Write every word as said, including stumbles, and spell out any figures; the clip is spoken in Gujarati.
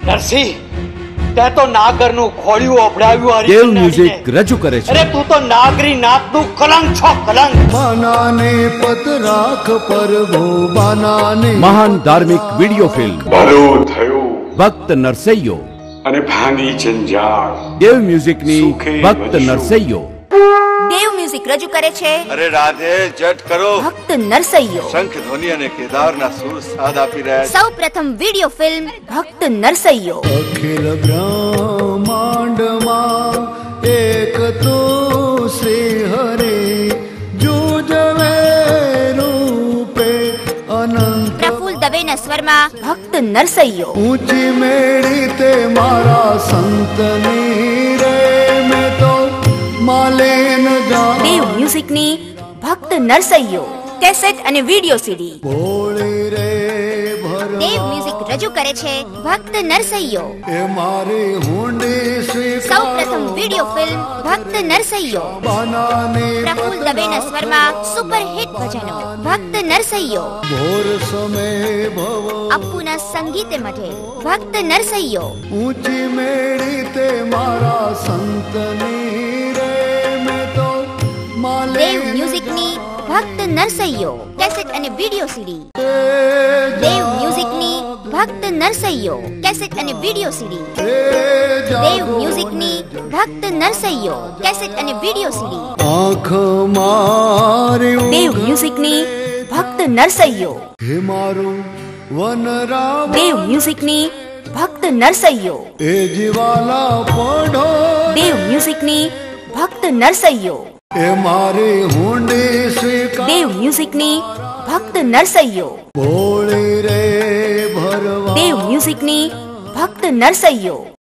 નરસિંહ, તે તો નાગરનું ખોળિયું ઓભળાવ્યું. દેવ મ્યુઝિક રજૂ કરે છે. અરે તું તો નાગરી નાતનું કલંક છો, કલંક. બાનાને પત રાખ પરભો બાનાને. મહાન ધાર્મિક વિડિયો ફિલ્મ ભલું થયું ભક્ત નરસૈયો અને ભાંગી જંજાળ. દેવ મ્યુઝિકની ભક્ત નરસૈયો. દેવ મ્યુઝિક રજૂ કરે છે અરે રાધે, જટ કરો. ભક્ત નરસૈયો. શંખ ધ્વનિ અને કેદારના સુર સાદ આપી રહ્યા છે. સૌ પ્રથમ વિડિયો ફિલ્મ ભક્ત નરસૈયો. અખિલ બ્રહ્માંડમાં એક તો શ્રી હરે જુજવે રૂપે અનંત. પ્રફુલ્લ દવેના સ્વરમાં ભક્ત નરસૈયો. ઊંચી મેળી તે મારા સંતની રે મેં તો માલેન જા. દેવ મ્યુઝિકની ભક્ત નરસૈયો કેસેટ અને વિડિયો સીડી. બોળી રે ભરવા દેવ મ્યુઝિક રજૂ કરે છે ભક્ત નરસૈયો. એ મારી હુંડી સ્વીકાર. સૌ પ્રથમ વિડિયો ફિલ્મ ભક્ત નરસૈયો. બાનાને પ્રફુલ્લ દવેના સ્વરમાં સુપર હિટ ભજનો ભક્ત નરસૈયો. ભોર સમય ભવ અપ્પુના સંગીતે મઢે ભક્ત નરસૈયો. ઊંચી મેળી તે મારા સંતની રે મેં તો માલે. દેવ મ્યુઝિકની ભક્ત નરસૈયો કેસેટ અને વિડિયો સીડી. દેવ મ્યુઝિકની ભક્ત નરસૈયો કેસેટ અને વિડિયો સીડી. દેવ મ્યુઝિકની ભક્ત નરસૈયો કેસેટ અને વિડિયો સીડી. આંખ મારી દેવ મ્યુઝિકની ભક્ત નરસૈયો. હે મારું વનરામ. દેવ મ્યુઝિકની ભક્ત નરસૈયો. એ જીવાલા પઢો. દેવ મ્યુઝિકની ભક્ત નરસૈયો. એ મારી હુંડી સ્વીકાર. દેવ મ્યુઝિકની ભક્ત નરસૈયો. બોળી રે ભરવા. દેવ મ્યુઝિકની ભક્ત નરસૈયો.